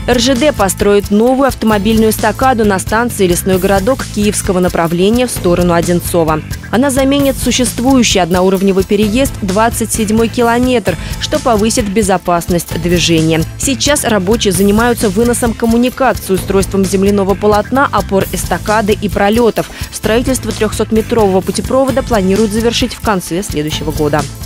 РЖД построит новую автомобильную эстакаду на станции «Лесной городок» Киевского направления в сторону Одинцова. Она заменит существующий одноуровневый переезд 27-й километр, что повысит безопасность движения. Сейчас рабочие занимаются выносом коммуникаций, устройством земляного полотна, опор эстакады и пролетов. Строительство 300-метрового путепровода планируют завершить в конце следующего года.